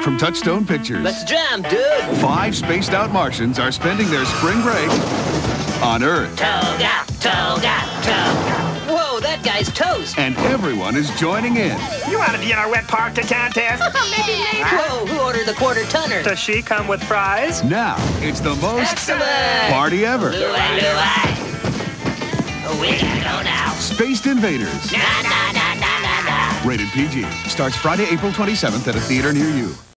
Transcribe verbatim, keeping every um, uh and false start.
from Touchstone Pictures. Let's jam, dude. Five spaced-out Martians are spending their spring break on Earth. Toga, toga, toga. Whoa, that guy's toast. And everyone is joining in. You want to be in our wet party contest? Maybe later. Whoa, who ordered the quarter tonner? Does she come with fries? Now, it's the most Excellent. party ever. Luai, luai. We gotta go now. Spaced Invaders. Na, na, na, na, na, na. Rated P G. Starts Friday, April twenty-seventh at a theater near you.